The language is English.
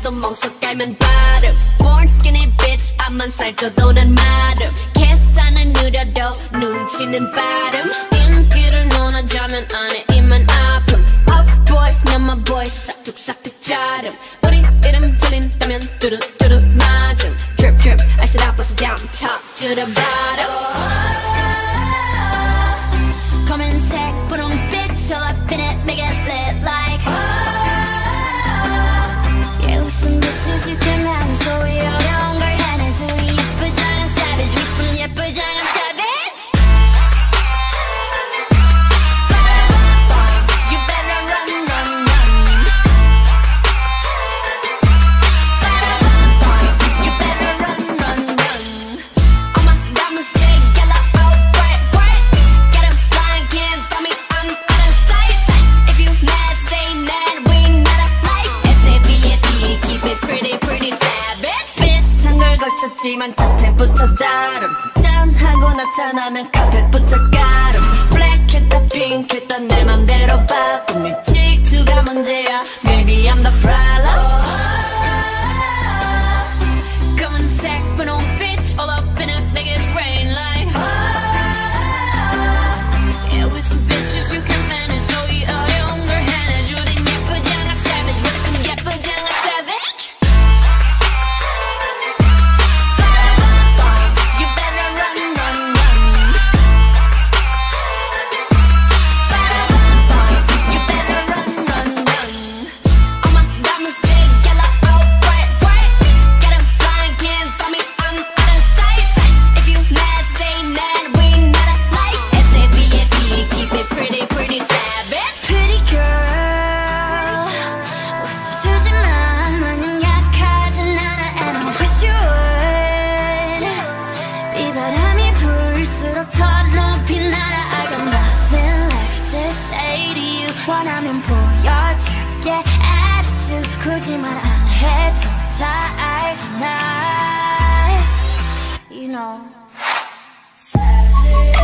또 멍석 깔면 발음 Born skinny bitch 앞만 살쪄도 난 마름 계산은 느려도 눈치는 빠름 인기를 논하자면 안에 입만 아픔 Off boys 난 my boys 싹둑싹둑 자름 우리 이름 들린다면 뚜루뚜루 맞음 Drip drip I sit up bust it down top to the bottom 검은색 분홍빛 all up in it make it lit like Yeah with some bitches you can manage 더 어려운 걸 해내줘 예쁘장한 savage with some 예쁘장한 savage You better run run run You better run run run All my diamonds stay yellow oh bright bright Get 'em blind can't find me I'm out of sight If you mad stay mad we not alike S-A-V-A-D keep it pretty pretty savage 비슷한 걸 걸쳤지만 자태부터 다름 짠하고 나타나면 카펫부터 가름 블랙했다 핑크했다 내 맘대로 바쁜 네 질투가 문제야 Maybe I'm the problem 검은색 분홍빛 all up in it make it rain like Yeah with some bitches you can manage 더 어려운 걸 해내줘 우린 예쁘장한 savage with some 예쁘장한 savage You better run run run You better run run run All my diamonds stay yellow oh bright bright Get 'em blind can't find me I'm out of sight If you mad stay mad we not alike S-A-V-A-D keep it pretty pretty savage Pretty girl 웃어주지만 마냥 약하진 않아 And I wish you would 비바람이 불수록 더 높이 날아 I got nothing left to say to you 원하면 보여줄게 attitude 굳이 말 안 해도 다 알잖아 You know Savage